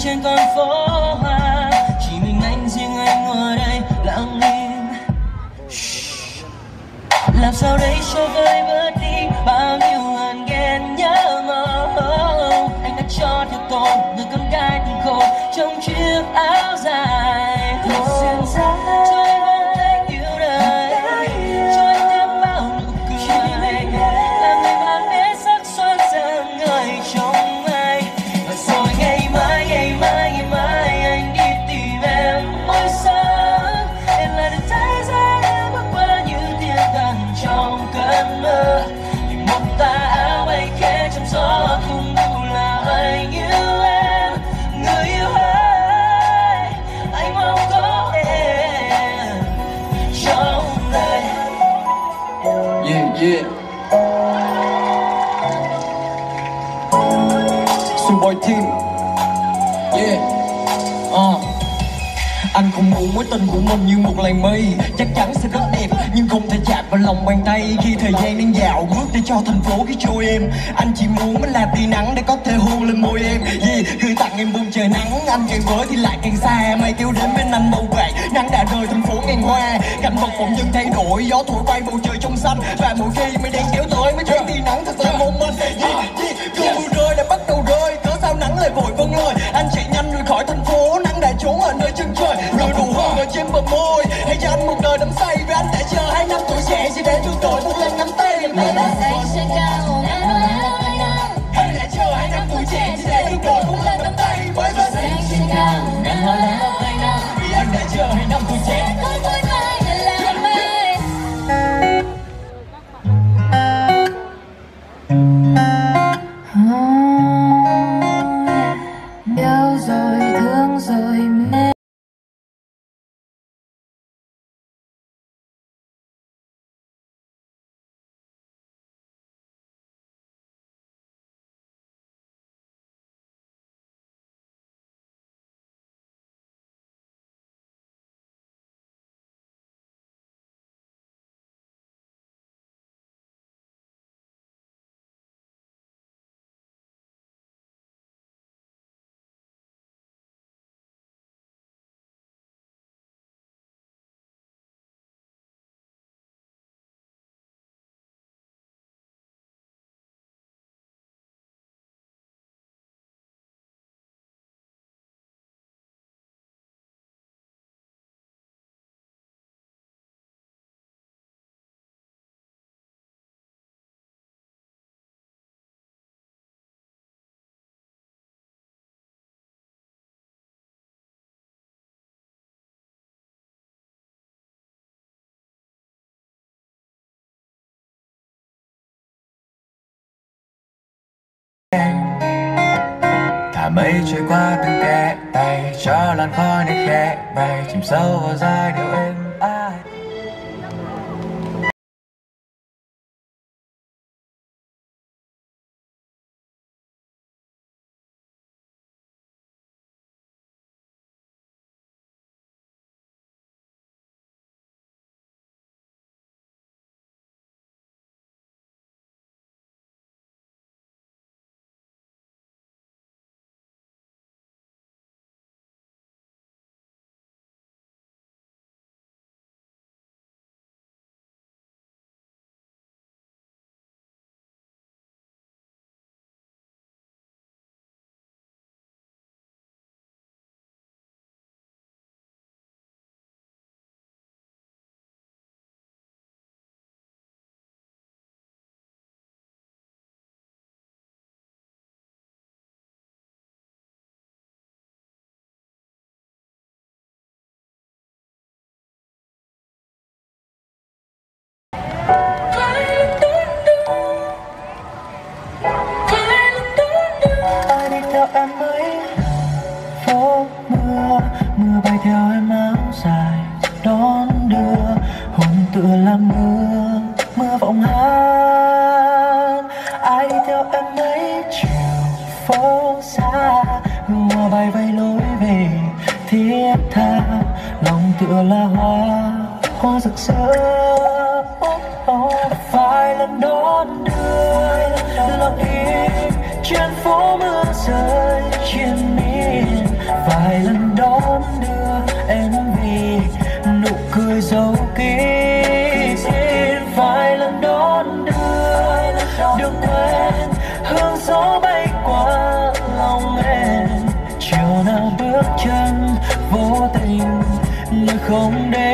trên con phố hoa, chỉ mình anh riêng anh ngồi đây lặng im. Làm sao đây cho vơi bớt đi bao nhiêu hờn ghen nhớ mong. Anh đã cho theo tôi người con gái từng khổ trong chiếc áo dài. Xuyên ra cho anh mong anh yêu đời, cho anh thêm bao nụ cười, là người mang nét sắc xuân dần người trong anh. Và rồi ngày mai, ngày mai, ngày mai anh đi tìm em mỗi sáng, em lại được thấy ra em bước qua những tia tàn trong cơn mơ. Vì một tà áo bay khẽ trong gió không đủ là anh yêu em. Người yêu ơi, anh mong có em trong đời. Yeah, yeah. Boy team. Yeah. Anh không muốn mối tình của mình như một làn mây, chắc chắn sẽ rất đẹp nhưng không thể chạm vào lòng bàn tay. Khi thời gian đang dạo bước để cho thành phố khi trôi em, anh chỉ muốn mình là tia nắng để có thể hôn lên môi em. Yeah, gửi tặng em buông trời nắng, anh càng với thì lại càng xa. Mây kéo đến bên anh màu vàng, nắng đã rơi thành phố ngàn hoa, cảnh vật bỗng dưng thay đổi, gió thổi bay bầu trời trong xanh. Và mỗi khi mây đen kéo tới mới thấy tia nắng thật sự mong manh. Cơn mưa rơi đã bắt đầu rơi, cớ sao nắng lại vội vâng lời. Anh chạy nhanh rời khỏi thành phố, nắng đã trốn ở nơi chân trời. Rồi đủ hôn ở trên bờ môi, hãy cho anh một đời đắm say. Vì anh đã chờ 2 năm tuổi trẻ chỉ để thương tôi một lần nắm tay. Anh đã chờ 2 năm tuổi trẻ chỉ để thương tôi một lần nắm tay. Bởi vì anh đã chờ 2 năm tuổi trẻ. Yêu rồi thương rồi mê. Thả mây trôi qua từng kẽ tay, cho làn khói này khẽ bay chìm sâu vào giai điệu êm ái. Em ấy phố mưa, mưa bay theo em áo dài đón đưa, hồn tựa là mưa, mưa vọng hát. Ai đi theo em ấy chiều phố xa, mưa bay vây lối về thiết tha, lòng tựa là hoa, hoa rực rỡ. Vài lần đón đưa lặng im trên phố mưa rơi triền miên, gió bay qua lòng em, chiều nào bước chân vô tình người không đến.